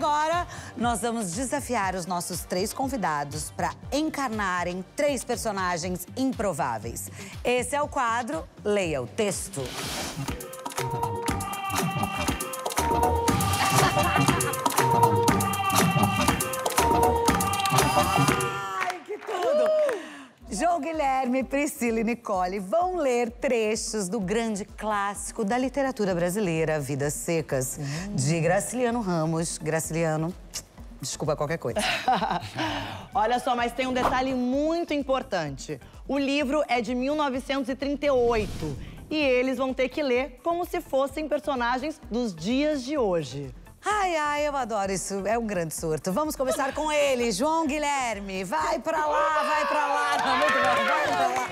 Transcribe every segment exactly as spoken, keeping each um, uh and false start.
agora nós vamos desafiar os nossos três convidados para encarnarem três personagens improváveis. Esse é o quadro Leia o Texto. Ai, que tudo! João Guilherme, Priscila e Nicole vão ler trechos do grande clássico da literatura brasileira, Vidas Secas, hum. de Graciliano Ramos. Graciliano, desculpa qualquer coisa. Olha só, mas tem um detalhe muito importante. O livro é de mil novecentos e trinta e oito e eles vão ter que ler como se fossem personagens dos dias de hoje. Ai, ai, eu adoro isso. É um grande surto. Vamos começar com ele, João Guilherme. Vai pra lá, vai pra lá. Tá muito bom, vai pra lá.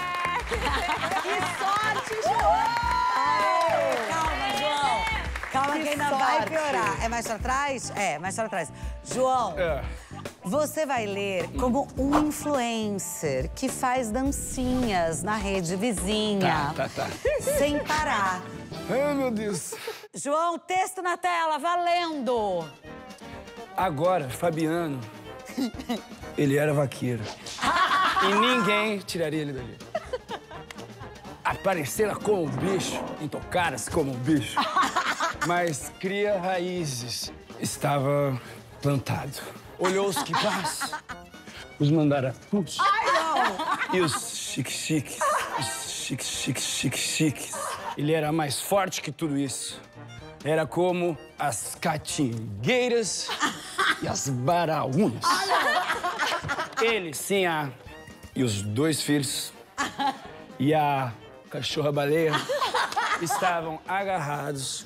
Que sorte, João! Ai, calma, João. Calma que, que ainda sorte. vai piorar. É mais pra trás? É, mais pra trás. João, é. você vai ler como um influencer que faz dancinhas na rede vizinha. Tá, tá, tá. Sem parar. Ai, meu Deus. João, texto na tela, valendo! Agora, Fabiano, ele era vaqueiro. E ninguém tiraria ele dali. Aparecera como um bicho, entocara-se como um bicho. Mas cria raízes, estava plantado. Olhou os quipás, os mandarapus. Ai, não! E os chique-chiques, os chique-chique-chique-chiques. Ele era mais forte que tudo isso. Era como as catingueiras e as baraunas. Ele, sim, a... e os dois filhos e a cachorra-baleia estavam agarrados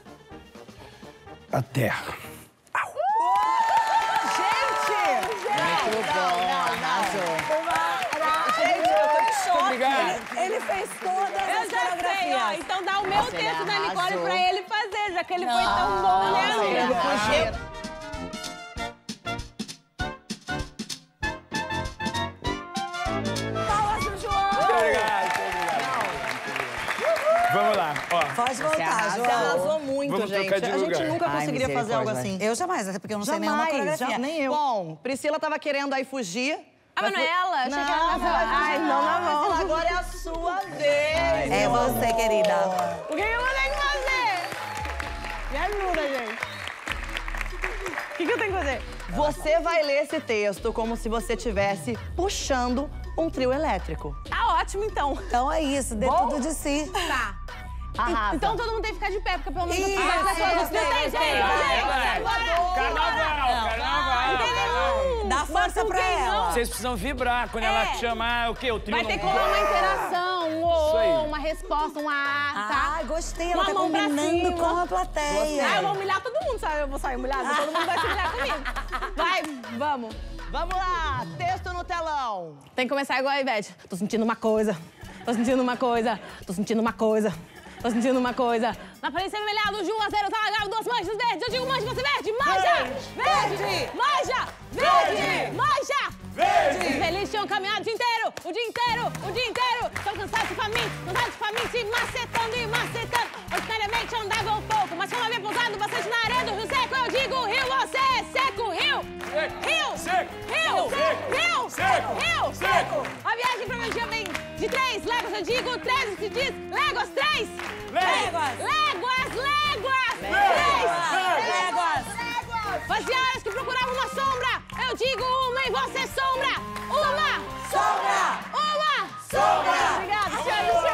à terra. Au. Gente! Muito bom, arrasou. Gente, eu tô de choque. Obrigado. Ele, ele fez todas Eu as já sei, coreografias. ó. Então dá o meu Nossa, texto da Nicole arrasou. pra ele fazer, já que ele Não, foi tão bom, né, não, amiga? ele arrasou. Palmas pro João! Obrigado, obrigado. Vamos lá, ó. Pode voltar, Você João. arrasou muito, Vamos gente. trocar de A gente lugar. nunca Ai, conseguiria fazer algo misericórdia. assim. Eu jamais, até porque eu não sei nenhuma Jamais, coreografia. já, nem eu. Bom, Priscila tava querendo aí fugir. Ah, mas não é ela? Achei Não, que ela não vai fugir. Ai, não, na mão. Priscila, agora é a sua vez. É você, querida. O que que eu vou ter que fazer? Me ajuda, gente. O que que eu tenho que fazer? Você vai ler esse texto como se você estivesse puxando um trio elétrico. Tá ótimo, então. Então é isso, dê Bom? tudo de si. Tá. Arrasa. Então todo mundo tem que ficar de pé, porque pelo menos Isso, eu preciso das gostei, Não tem gostei. jeito, Vai, gente. vai. Bora. Carnaval, carnaval. Não tem nenhum. Dá força Não pra tem, ela. não. Vocês precisam vibrar quando É. ela te chamar, o quê? O trio Vai ter que não- rolar uma interação, um Isso aí. ô, uma resposta, um a, tá? Ah, gostei. Ela Uma tá mão pra combinando cima. com a plateia. Ah, eu vou humilhar todo mundo, sabe? Eu vou sair humilhada, todo mundo vai se humilhar comigo. Vai, vamos. Vamos lá, texto no telão. Tem que começar igual a Ivete. Tô sentindo uma coisa, tô sentindo uma coisa, tô sentindo uma coisa, tô sentindo uma coisa. Na aparência vermelhada, Ju, zero, tá ligado? Duas manchas verdes. Eu digo mancha, você verde. Mancha! Verde! Mancha! Verde! Mancha! Verde! Os felizes tinham caminhado o dia inteiro, o dia inteiro, o dia inteiro. Estão cansados e famintos, cansados e famintos, e macetando e macetando. Ordinariamente andavam um pouco, mas como havia pousado bastante na areia do rio seco, eu digo rio, você é seco, rio! Rio! Seco! Rio! Rio! Seco! Rio! Seco! A viagem pra Magia vem de três léguas, eu digo três, se diz léguas, três! Léguas! Léguas, léguas! Léguas! Três! Léguas! Fazia horas que procurava uma sombra, eu digo uma e você sombra! Uma! Sombra! Uma! Sombra! Obrigada, senhora e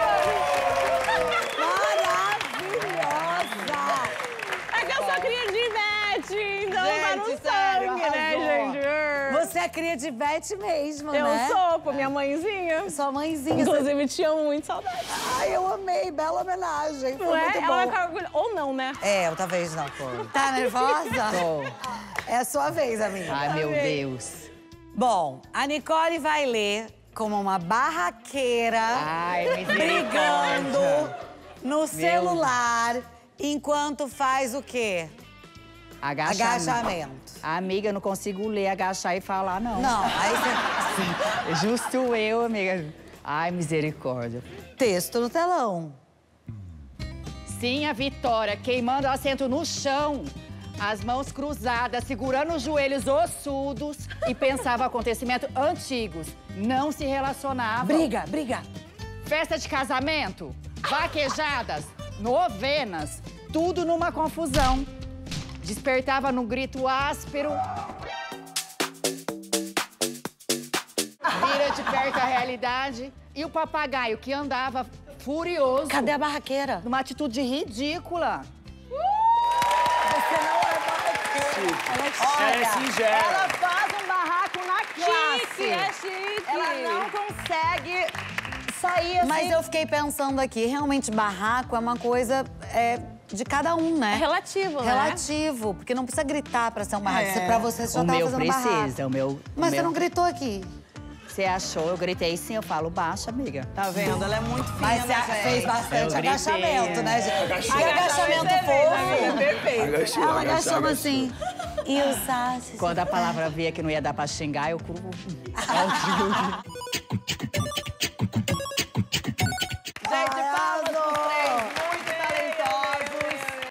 senhores! Maravilhosa! É que eu sou cria de Ivete, então tá no Gente, sério, sangue, né, arrasou. gente? Você é cria de Ivete mesmo, Eu né? sou, pô, minha mãezinha. Sua mãezinha. Inclusive, te amo muito, saudade. Ai, eu amei. Bela homenagem. Foi Não é? muito Ela bom. vai ficar orgulhosa. Ou não, né? É, eu talvez não. Tá nervosa? Tô. É a sua vez, amiga. Ai, meu Amei. Deus. Bom, a Nicole vai ler como uma barraqueira Ai, brigando no celular enquanto faz o quê? Agachamento. Agachamento. Amiga, eu não consigo ler, agachar e falar, não. Não, aí você... Justo eu, amiga. Ai, misericórdia. Texto no telão. Sim, a Vitória, queimando o assento no chão. as mãos cruzadas, segurando os joelhos ossudos e pensava acontecimentos antigos. Não se relacionava. Briga, briga. Festa de casamento, vaquejadas, novenas, tudo numa confusão. Despertava num grito áspero. Vira de perto a realidade. E o papagaio que andava furioso. Cadê a barraqueira? Numa atitude ridícula. Você não é barraqueira. Ela é Ela é singela. Ela faz um barraco na classe. Chique, é chique. Ela não consegue sair assim. Mas eu fiquei pensando aqui, realmente barraco é uma coisa é, de cada um, né? É relativo, né? Relativo, porque não precisa gritar pra ser um barraco. É. Se pra você, você já O tava meu fazendo precisa, barraco. o meu... Mas o você meu... não gritou aqui. Você achou? Eu gritei sim, eu falo baixo, amiga. Tá vendo? Ela é muito fina, Mas você gente. fez bastante Eu gritei, agachamento, né, gente? Agachou. E agachamento fofo. Perfeito. Agachou, Ela agachou, agachando agachou. assim. E o Sassi? Quando a palavra via que não ia dar pra xingar, eu... cru-